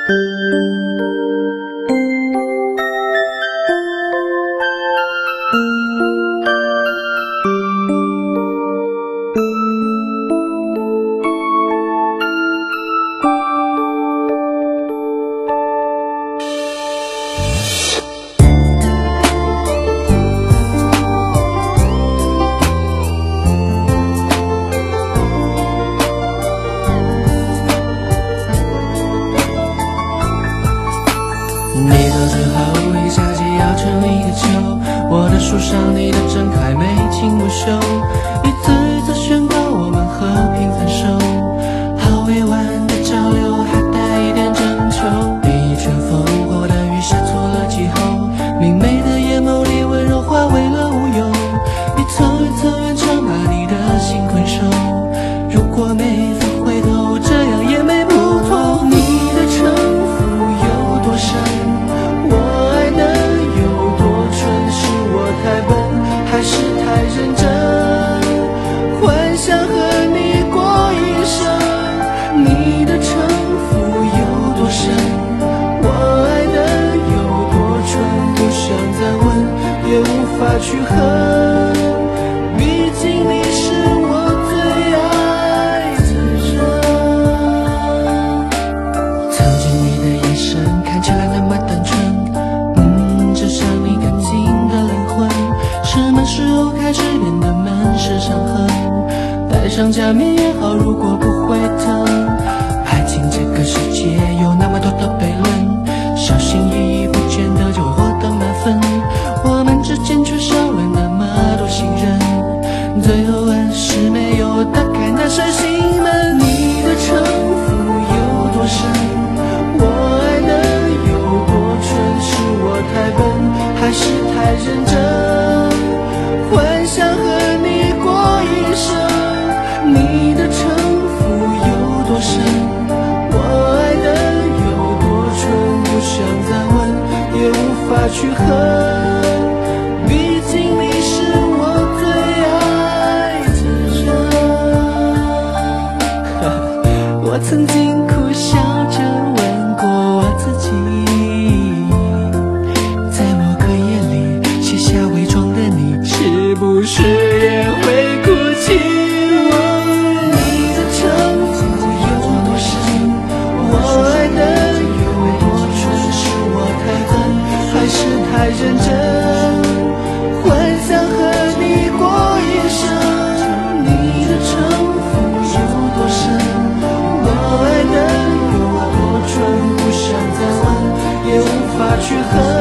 你到最后一下季要成一个球，我的树上你的真还没经不朽，一次一次宣告我们和平分手，好委婉的交流还带一点征求，一阵风或的雨下错了气候，明媚的眼眸里温柔化为了无忧，一层一层圆场把你的心困守，如果没法回头，这样也没不妥。你的城府有多深，我爱的有多蠢，是我太笨还是太认真，幻想和你过一生。你的城府有多深，我爱的有多蠢，不想再问也无法去恨，毕竟你是我最爱的人。曾经你的眼神看起来那么单纯，只像你干净的灵魂，是闷时候开始变得满是伤痕，戴上假面也好，如果不会疼。爱情这个世界有那么多的悖论，小心翼翼不见得就会获得满分，我们之间却少了那么多信任，最后还是没有打开那扇心门。你的城府有多深，我爱的有多蠢，是我太笨还是太认真，幻想和你过一生。你的城府有多深，我爱的有多蠢，不想再问也无法去恨，毕竟你是我最爱的人。我曾经苦笑着问过我自己，在某个夜里写下伪装的你，是不是也会哭泣？你的城府有多深，我爱的有多蠢，是我太笨还是太认真，幻想和你过一生。你的城府有多深，我爱的有多蠢，不想再问也无法去恨。